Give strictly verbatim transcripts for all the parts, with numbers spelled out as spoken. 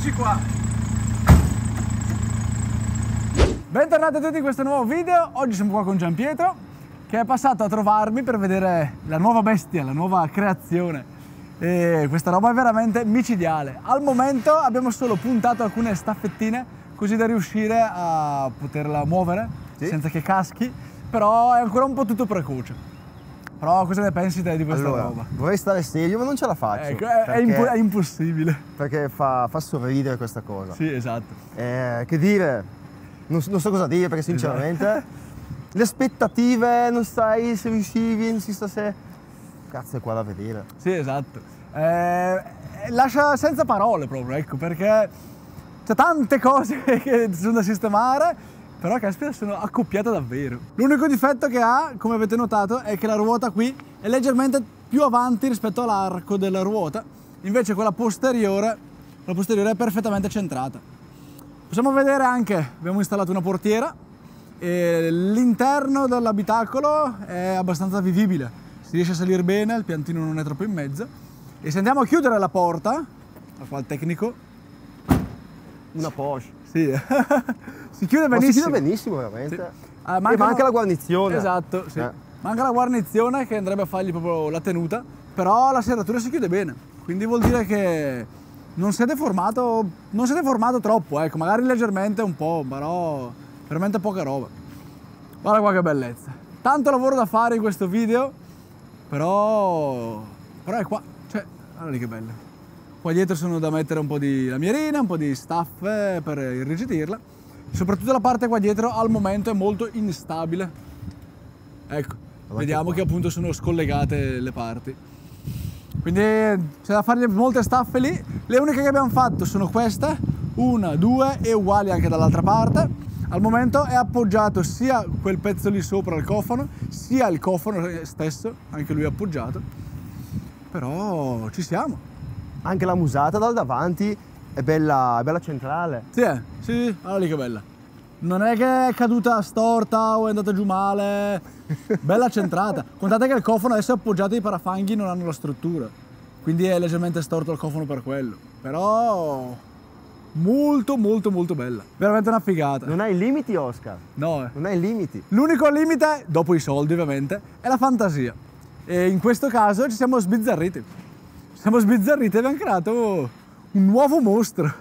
Eccoci qua. Bentornati a tutti in questo nuovo video. Oggi siamo qua con Gianpietro, che è passato a trovarmi per vedere la nuova bestia, la nuova creazione. E questa roba è veramente micidiale. Al momento abbiamo solo puntato alcune staffettine così da riuscire a poterla muovere, sì, senza che caschi, però è ancora un po' tutto precoce. Però cosa ne pensi te di questa allora, roba? Vorrei stare serio, ma non ce la faccio. Ecco, è, è, impo è impossibile. Perché fa, fa sorridere questa cosa. Sì, esatto. Eh, che dire? Non, non so cosa dire perché sinceramente esatto. Le aspettative non sai se riuscivi, non si sa se... Cazzo è qua da vedere. Sì, esatto. Eh, lascia senza parole proprio, ecco, perché c'è tante cose che sono da sistemare. Però caspita, sono accoppiata davvero. L'unico difetto che ha, come avete notato, è che la ruota qui è leggermente più avanti rispetto all'arco della ruota. Invece quella posteriore, quella posteriore è perfettamente centrata. Possiamo vedere anche, abbiamo installato una portiera e l'interno dell'abitacolo è abbastanza vivibile. Si riesce a salire bene, il piantino non è troppo in mezzo. E se andiamo a chiudere la porta, la qua il tecnico... Una Porsche. Sì, si chiude benissimo. Ma si chiude benissimo veramente. Sì. Ah, mancano... E manca la guarnizione. Esatto, sì. Eh. Manca la guarnizione che andrebbe a fargli proprio la tenuta, però la serratura si chiude bene. Quindi vuol dire che non si è deformato, non si è deformato troppo, ecco, magari leggermente un po', però veramente poca roba. Guarda qua che bellezza. Tanto lavoro da fare in questo video, però, però è qua, cioè, guarda lì che bello. Qua dietro sono da mettere un po' di lamierina, un po' di stuff per irrigidirla. Soprattutto la parte qua dietro al momento è molto instabile. Ecco, vediamo che appunto sono scollegate le parti. Quindi c'è da fargli molte staffe lì. Le uniche che abbiamo fatto sono queste, una, due e uguali anche dall'altra parte. Al momento è appoggiato sia quel pezzo lì sopra al cofano, sia il cofano stesso, anche lui è appoggiato. Però ci siamo. Anche la musata dal davanti è bella, è bella centrale. Sì, eh, sì, guarda lì che bella. Non è che è caduta storta o è andata giù male, bella centrata. Contate che il cofano adesso è appoggiato, i parafanghi non hanno la struttura, quindi è leggermente storto il cofano per quello. Però molto molto molto bella, veramente una figata. Non hai limiti, Oscar? No, eh. Non hai limiti. L'unico limite, dopo i soldi ovviamente, è la fantasia. E in questo caso ci siamo sbizzarriti. Siamo sbizzarriti e abbiamo creato un nuovo mostro.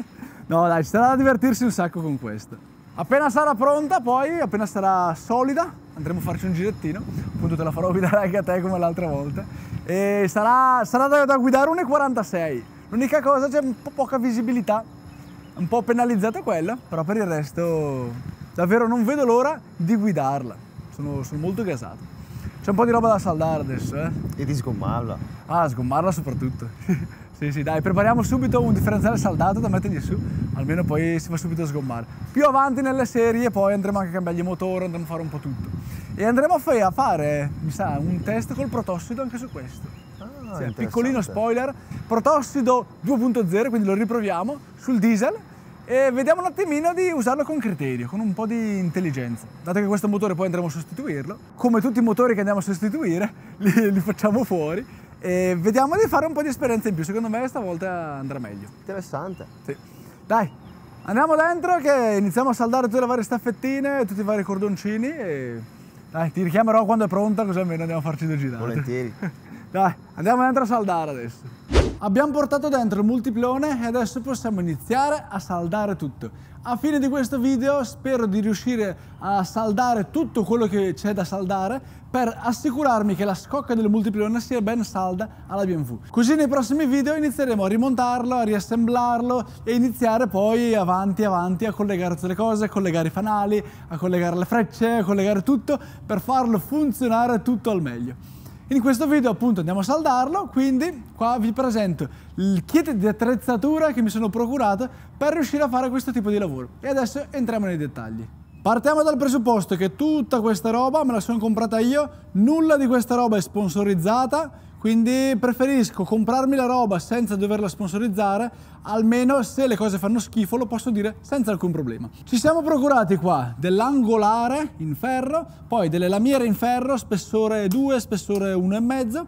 No dai, ci sarà da divertirsi un sacco con questo. Appena sarà pronta, poi, appena sarà solida, andremo a farci un girettino. Appunto te la farò guidare anche a te come l'altra volta. E sarà, sarà da, da guidare uno e quarantasei. L'unica cosa, c'è un po' poca visibilità, un po' penalizzata quella, però per il resto davvero non vedo l'ora di guidarla. Sono, sono molto gasato. C'è un po' di roba da saldare adesso, eh? E di sgommarla. Ah, sgommarla soprattutto. Sì, sì, dai, prepariamo subito un differenziale saldato da mettergli su, almeno poi si va subito a sgommare. Più avanti nelle serie poi andremo anche a cambiargli il motore, andremo a fare un po' tutto. E andremo a fare, mi sa, un test col protossido anche su questo. Ah, sì, piccolino spoiler, protossido due punto zero, quindi lo riproviamo sul diesel. E vediamo un attimino di usarlo con criterio, con un po' di intelligenza. Dato che questo motore poi andremo a sostituirlo, come tutti i motori che andiamo a sostituire, li, li facciamo fuori e vediamo di fare un po' di esperienza in più. Secondo me stavolta andrà meglio. Interessante. Sì. Dai, andiamo dentro che iniziamo a saldare tutte le varie staffettine, tutti i vari cordoncini e dai, ti richiamerò quando è pronta così almeno andiamo a farci due girate. Volentieri. Dai, andiamo dentro a saldare adesso. Abbiamo portato dentro il multiplone e adesso possiamo iniziare a saldare tutto. A fine di questo video spero di riuscire a saldare tutto quello che c'è da saldare per assicurarmi che la scocca del multiplone sia ben salda alla B M W. Così nei prossimi video inizieremo a rimontarlo, a riassemblarlo e iniziare poi avanti avanti a collegare tutte le cose, a collegare i fanali, a collegare le frecce, a collegare tutto per farlo funzionare tutto al meglio. In questo video appunto andiamo a saldarlo, quindi qua vi presento il kit di attrezzatura che mi sono procurato per riuscire a fare questo tipo di lavoro. E adesso entriamo nei dettagli. Partiamo dal presupposto che tutta questa roba me la sono comprata io, nulla di questa roba è sponsorizzata, quindi preferisco comprarmi la roba senza doverla sponsorizzare, almeno se le cose fanno schifo lo posso dire senza alcun problema. Ci siamo procurati qua dell'angolare in ferro, poi delle lamiere in ferro, spessore due, spessore uno e mezzo,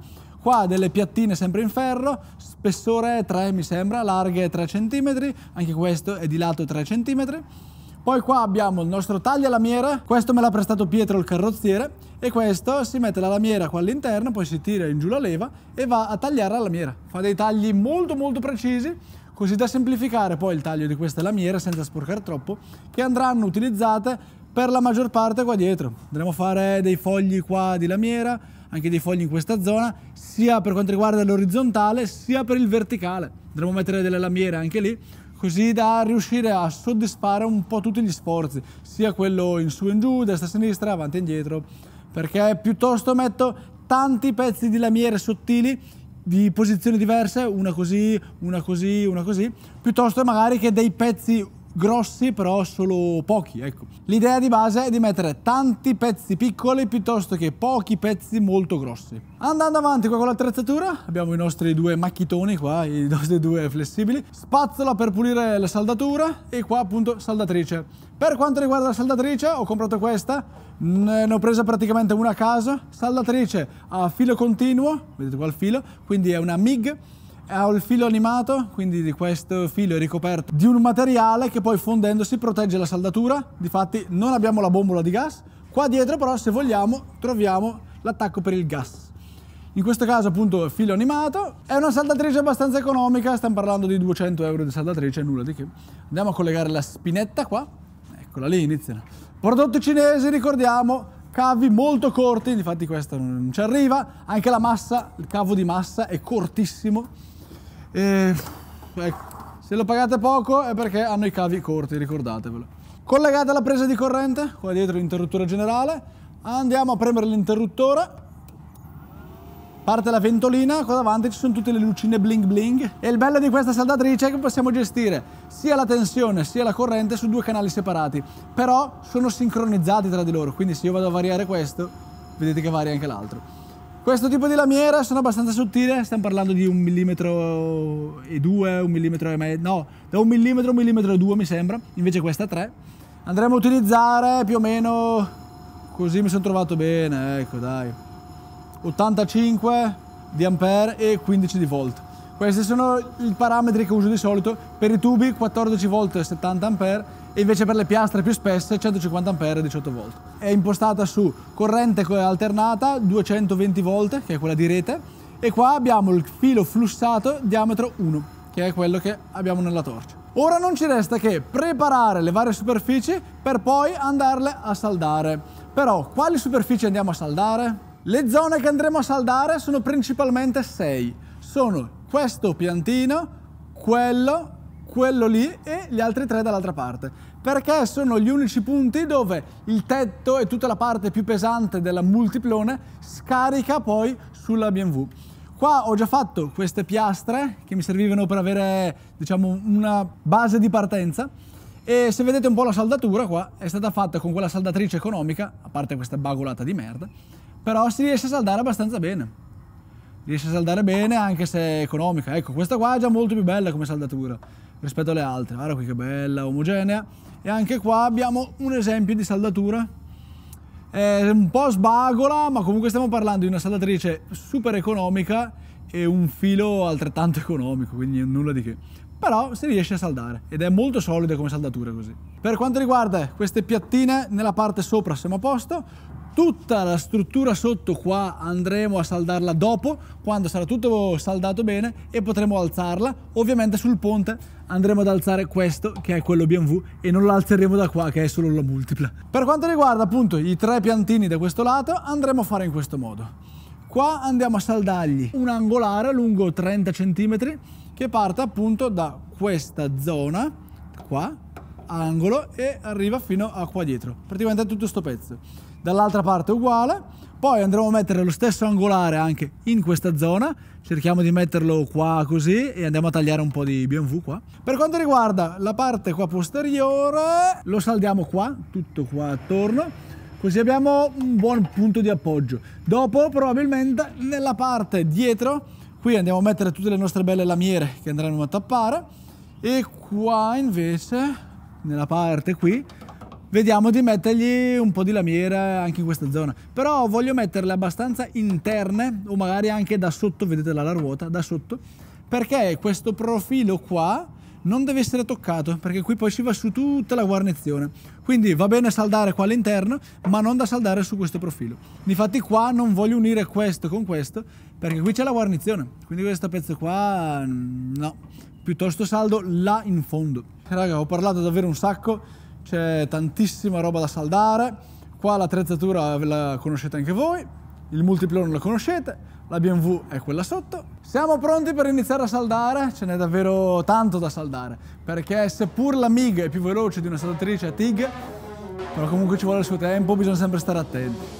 Qua delle piattine sempre in ferro, spessore tre mi sembra, larghe tre centimetri, anche questo è di lato tre centimetri. Poi qua abbiamo il nostro taglialamiere, questo me l'ha prestato Pietro il carrozziere, e questo si mette la lamiera qua all'interno, poi si tira in giù la leva e va a tagliare la lamiera. Fa dei tagli molto molto precisi, così da semplificare poi il taglio di queste lamiere senza sporcare troppo, che andranno utilizzate per la maggior parte qua dietro. Andremo a fare dei fogli qua di lamiera, anche dei fogli in questa zona, sia per quanto riguarda l'orizzontale sia per il verticale. Andremo a mettere delle lamiere anche lì, così da riuscire a soddisfare un po' tutti gli sforzi, sia quello in su e in giù, destra e sinistra, avanti e indietro, perché piuttosto metto tanti pezzi di lamiere sottili di posizioni diverse, una così, una così, una così, piuttosto magari che dei pezzi grossi però solo pochi, ecco. L'idea di base è di mettere tanti pezzi piccoli piuttosto che pochi pezzi molto grossi. Andando avanti qua con l'attrezzatura, abbiamo i nostri due macchitoni qua, i nostri due flessibili, spazzola per pulire la saldatura e qua appunto saldatrice. Per quanto riguarda la saldatrice ho comprato questa, ne ho presa praticamente una a caso, saldatrice a filo continuo, vedete qua il filo, quindi è una M I G. Ha il filo animato, quindi di questo filo è ricoperto di un materiale che poi fondendosi protegge la saldatura. Difatti non abbiamo la bombola di gas. Qua dietro però, se vogliamo, troviamo l'attacco per il gas. In questo caso appunto filo animato. È una saldatrice abbastanza economica, stiamo parlando di duecento euro di saldatrice, nulla di che. Andiamo a collegare la spinetta qua. Eccola lì, iniziano. Prodotti cinesi, ricordiamo, cavi molto corti, difatti questa non ci arriva. Anche la massa, il cavo di massa è cortissimo. E, ecco, se lo pagate poco è perché hanno i cavi corti, ricordatevelo. Collegate alla presa di corrente, qua dietro l'interruttore generale, andiamo a premere l'interruttore, parte la ventolina, qua davanti ci sono tutte le lucine bling bling, e il bello di questa saldatrice è che possiamo gestire sia la tensione sia la corrente su due canali separati, però sono sincronizzati tra di loro, quindi se io vado a variare questo, vedete che varia anche l'altro. Questo tipo di lamiere sono abbastanza sottili, stiamo parlando di un millimetro e due, un millimetro e mezzo, no, da un millimetro, un millimetro e due mi sembra, invece questa tre. Andremo a utilizzare più o meno, così mi sono trovato bene, ecco dai, ottantacinque di ampere e quindici di volt. Questi sono i parametri che uso di solito per i tubi, quattordici volt e settanta ampere, e invece per le piastre più spesse centocinquanta ampere e diciotto volt. È impostata su corrente alternata duecentoventi volt, che è quella di rete, e qua abbiamo il filo flussato diametro uno, che è quello che abbiamo nella torcia. Ora non ci resta che preparare le varie superfici per poi andarle a saldare. Però quali superfici andiamo a saldare? Le zone che andremo a saldare sono principalmente sei. Sono questo piantino, quello, quello lì e gli altri tre dall'altra parte, perché sono gli unici punti dove il tetto e tutta la parte più pesante della multiplone scarica poi sulla B M W. Qua ho già fatto queste piastre che mi servivano per avere, diciamo, una base di partenza, e se vedete un po' la saldatura qua è stata fatta con quella saldatrice economica, a parte questa bagolata di merda, però si riesce a saldare abbastanza bene. Riesce a saldare bene anche se è economica. Ecco, questa qua è già molto più bella come saldatura rispetto alle altre. Guarda qui che bella, omogenea. E anche qua abbiamo un esempio di saldatura. È un po' sbagola, ma comunque stiamo parlando di una saldatrice super economica e un filo altrettanto economico, quindi nulla di che. Però si riesce a saldare ed è molto solida come saldatura così. Per quanto riguarda queste piattine, nella parte sopra siamo a posto. Tutta la struttura sotto qua andremo a saldarla dopo, quando sarà tutto saldato bene e potremo alzarla. Ovviamente sul ponte andremo ad alzare questo, che è quello B M W, e non lo alzeremo da qua, che è solo la multipla. Per quanto riguarda appunto i tre piantini da questo lato, andremo a fare in questo modo. Qua andiamo a saldargli un angolare lungo trenta centimetri che parte appunto da questa zona qua, angolo, e arriva fino a qua dietro, praticamente tutto sto pezzo. Dall'altra parte uguale, poi andremo a mettere lo stesso angolare anche in questa zona, cerchiamo di metterlo qua così e andiamo a tagliare un po' di B M W qua. Per quanto riguarda la parte qua posteriore, lo saldiamo qua, tutto qua attorno, così abbiamo un buon punto di appoggio. Dopo probabilmente nella parte dietro, qui andiamo a mettere tutte le nostre belle lamiere che andranno a tappare, e qua invece, nella parte qui, vediamo di mettergli un po' di lamiere anche in questa zona, però voglio metterle abbastanza interne o magari anche da sotto, vedete là la ruota, da sotto, perché questo profilo qua non deve essere toccato, perché qui poi si va su tutta la guarnizione, quindi va bene saldare qua all'interno ma non da saldare su questo profilo. Difatti qua non voglio unire questo con questo perché qui c'è la guarnizione, quindi questo pezzo qua no, piuttosto saldo là in fondo. Raga, ho parlato davvero un sacco, c'è tantissima roba da saldare. Qua l'attrezzatura la conoscete anche voi, il multiplone lo conoscete, la B M W è quella sotto. Siamo pronti per iniziare a saldare, ce n'è davvero tanto da saldare, perché seppur la M I G è più veloce di una saldatrice a T I G, però comunque ci vuole il suo tempo, bisogna sempre stare attenti.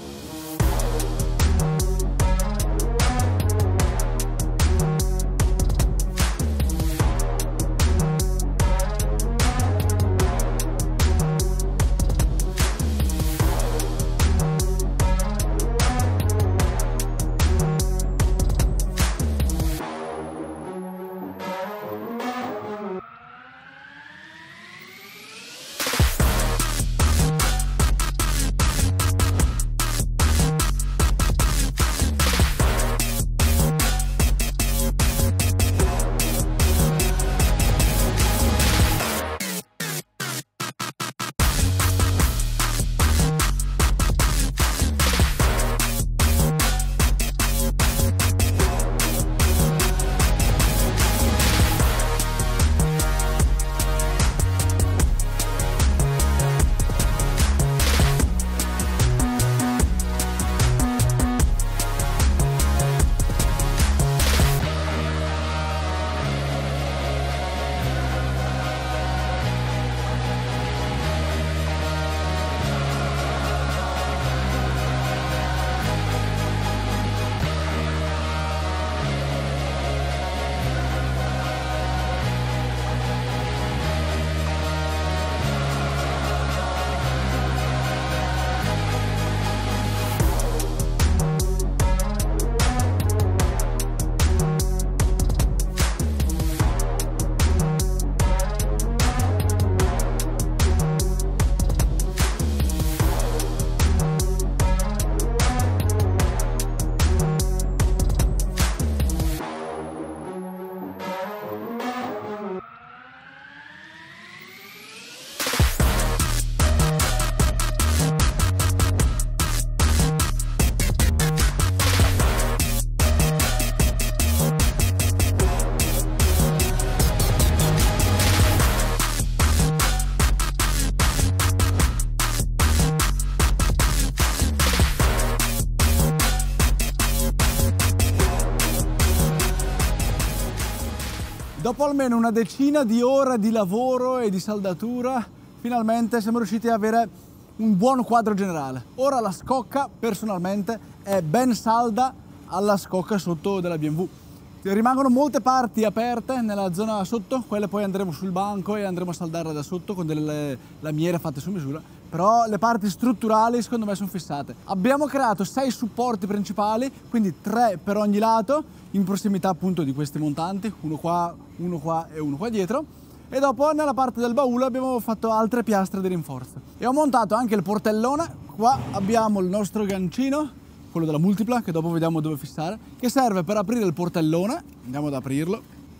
Dopo almeno una decina di ore di lavoro e di saldatura, finalmente siamo riusciti ad avere un buon quadro generale. Ora la scocca, personalmente, è ben salda alla scocca sotto della B M W. Rimangono molte parti aperte nella zona sotto, quelle poi andremo sul banco e andremo a saldarle da sotto con delle lamiere fatte su misura, però le parti strutturali secondo me sono fissate. Abbiamo creato sei supporti principali, quindi tre per ogni lato, in prossimità appunto di questi montanti, uno qua, uno qua e uno qua dietro, e dopo nella parte del baule abbiamo fatto altre piastre di rinforzo. E ho montato anche il portellone, qua abbiamo il nostro gancino, quello della multipla, che dopo vediamo dove fissare, che serve per aprire il portellone. Andiamo ad aprirlo.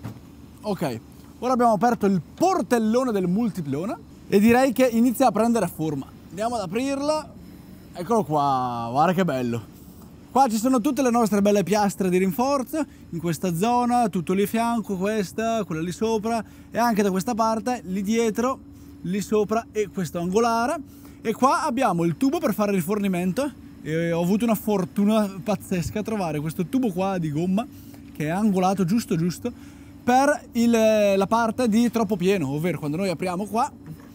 Ok, ora abbiamo aperto il portellone del multiplone e direi che inizia a prendere forma. Andiamo ad aprirla. Eccolo qua, guarda che bello. Qua ci sono tutte le nostre belle piastre di rinforzo, in questa zona, tutto lì a fianco, questa, quella lì sopra, e anche da questa parte, lì dietro, lì sopra e questo angolare. E qua abbiamo il tubo per fare il rifornimento. E ho avuto una fortuna pazzesca a trovare questo tubo qua di gomma che è angolato giusto giusto per il, la parte di troppo pieno, ovvero quando noi apriamo qua,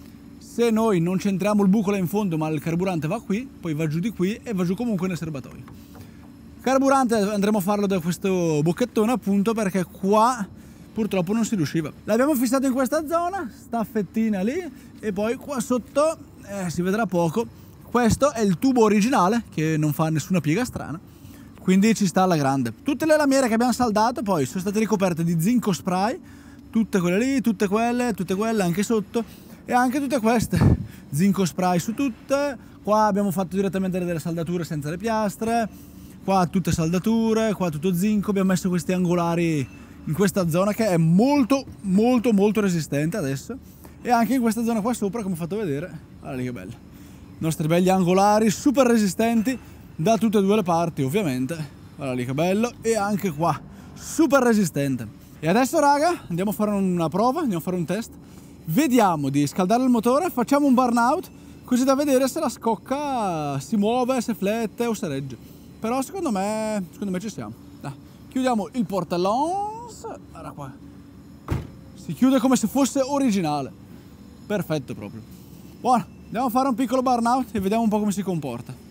se noi non centriamo il buco là in fondo ma il carburante va qui, poi va giù di qui e va giù comunque nel serbatoio. Carburante andremo a farlo da questo bocchettone appunto perché qua purtroppo non si riusciva. L'abbiamo fissato in questa zona, sta fettina lì, e poi qua sotto eh, si vedrà poco. Questo è il tubo originale che non fa nessuna piega strana, quindi ci sta alla grande. Tutte le lamiere che abbiamo saldato poi sono state ricoperte di zinco spray, tutte quelle lì, tutte quelle, tutte quelle anche sotto e anche tutte queste. zinco spray su tutte. Qua abbiamo fatto direttamente delle saldature senza le piastre, qua tutte saldature, qua tutto zinco. Abbiamo messo questi angolari in questa zona che è molto molto molto resistente adesso, e anche in questa zona qua sopra, come ho fatto vedere. Guarda lì che bello, i nostri belli angolari super resistenti da tutte e due le parti ovviamente. Guarda lì che bello, e anche qua super resistente. E adesso raga andiamo a fare una prova, andiamo a fare un test, vediamo di scaldare il motore, facciamo un burnout così da vedere se la scocca si muove, se flette o se regge. Però secondo me, secondo me ci siamo. Dai, chiudiamo il portellone, guarda qua, si chiude come se fosse originale, perfetto proprio. Buono, andiamo a fare un piccolo burnout e vediamo un po' come si comporta.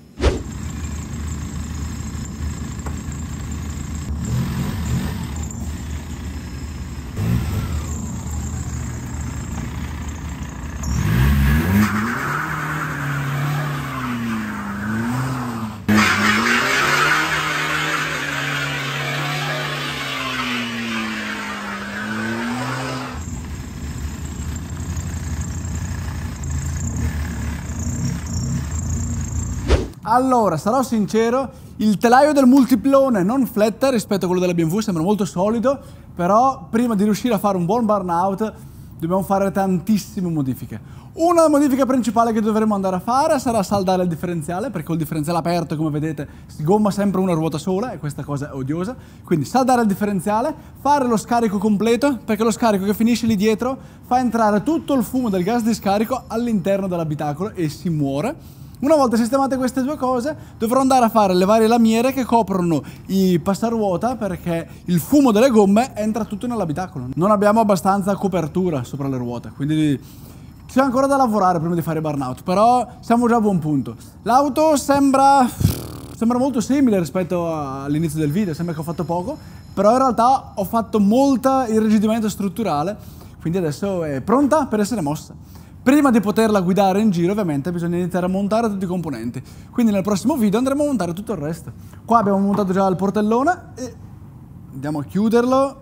Allora, sarò sincero, il telaio del multiplone non fletta rispetto a quello della B M W, sembra molto solido, però prima di riuscire a fare un buon burnout dobbiamo fare tantissime modifiche. Una modifica principale che dovremo andare a fare sarà saldare il differenziale, perché col differenziale aperto, come vedete, si gomma sempre una ruota sola e questa cosa è odiosa. Quindi saldare il differenziale, fare lo scarico completo, perché lo scarico che finisce lì dietro fa entrare tutto il fumo del gas di scarico all'interno dell'abitacolo e si muore. Una volta sistemate queste due cose, dovrò andare a fare le varie lamiere che coprono i passaruota, perché il fumo delle gomme entra tutto nell'abitacolo. Non abbiamo abbastanza copertura sopra le ruote, quindi c'è ancora da lavorare prima di fare burnout, però siamo già a buon punto. L'auto sembra, sembra molto simile rispetto all'inizio del video, sembra che ho fatto poco, però in realtà ho fatto molto irrigidimento strutturale, quindi adesso è pronta per essere mossa. Prima di poterla guidare in giro ovviamente bisogna iniziare a montare tutti i componenti, quindi nel prossimo video andremo a montare tutto il resto. Qua abbiamo montato già il portellone e andiamo a chiuderlo.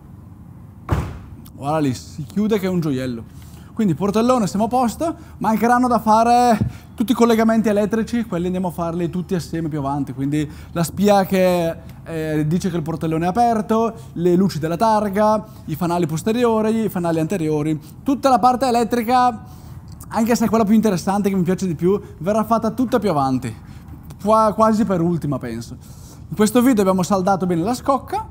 Guarda lì, si chiude che è un gioiello. Quindi portellone siamo a posto, mancheranno da fare tutti i collegamenti elettrici, quelli andiamo a farli tutti assieme più avanti, quindi la spia che eh, dice che il portellone è aperto, le luci della targa, i fanali posteriori, i fanali anteriori, tutta la parte elettrica, anche se è quella più interessante che mi piace di più, verrà fatta tutta più avanti, Qua, quasi per ultima penso. In questo video abbiamo saldato bene la scocca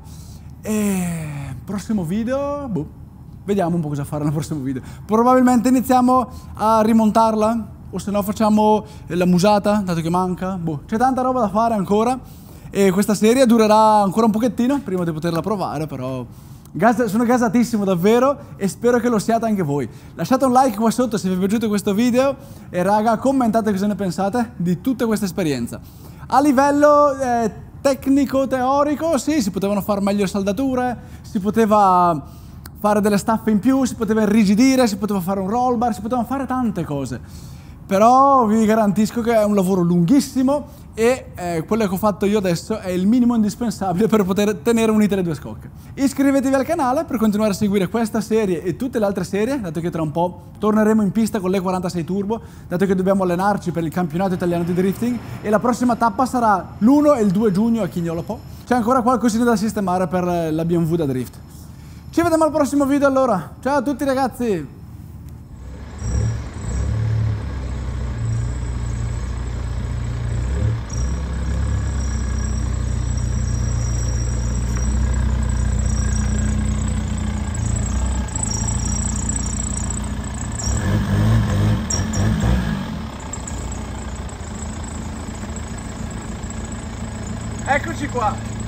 e prossimo video, boh. Vediamo un po' cosa fare nel prossimo video. Probabilmente iniziamo a rimontarla, o se no facciamo la musata, dato che manca. Boh, c'è tanta roba da fare ancora e questa serie durerà ancora un pochettino prima di poterla provare, però gas, sono gasatissimo davvero e spero che lo siate anche voi. Lasciate un like qua sotto se vi è piaciuto questo video e raga, commentate cosa ne pensate di tutta questa esperienza. A livello eh, tecnico-teorico, sì, si potevano fare meglio saldature, si poteva fare delle staffe in più, si poteva irrigidire, si poteva fare un roll bar, si potevano fare tante cose. Però vi garantisco che è un lavoro lunghissimo e eh, quello che ho fatto io adesso è il minimo indispensabile per poter tenere unite le due scocche. Iscrivetevi al canale per continuare a seguire questa serie e tutte le altre serie, dato che tra un po' torneremo in pista con l'E quarantasei Turbo, dato che dobbiamo allenarci per il campionato italiano di drifting e la prossima tappa sarà l'uno e il due giugno a Chignolo Po. C'è ancora qualcosina da sistemare per la B M W da drift. Ci vediamo al prossimo video allora. Ciao a tutti ragazzi! Eccoci qua!